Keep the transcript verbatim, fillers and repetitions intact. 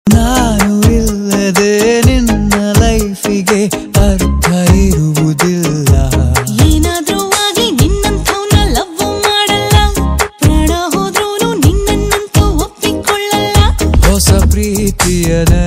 ನಾನು ಇಲ್ಲದೆ ನಿನ್ನ ಲೈಫಿಗೆ ಅರ್ಥ ಇರುವುದಿಲ್ಲ. ಏನಾದ್ರೂ ಆಗಿ ನಿನ್ನಂಥವ್ನ ಲವ್ ಮಾಡಲ್ಲ, ಪ್ರಾಣ ಹೋದ್ರೂನು ನಿನ್ನನ್ನಂತೂ ಒಪ್ಪಿಕೊಳ್ಳಲ್ಲ. ಹೊಸ ಪ್ರೀತಿಯದ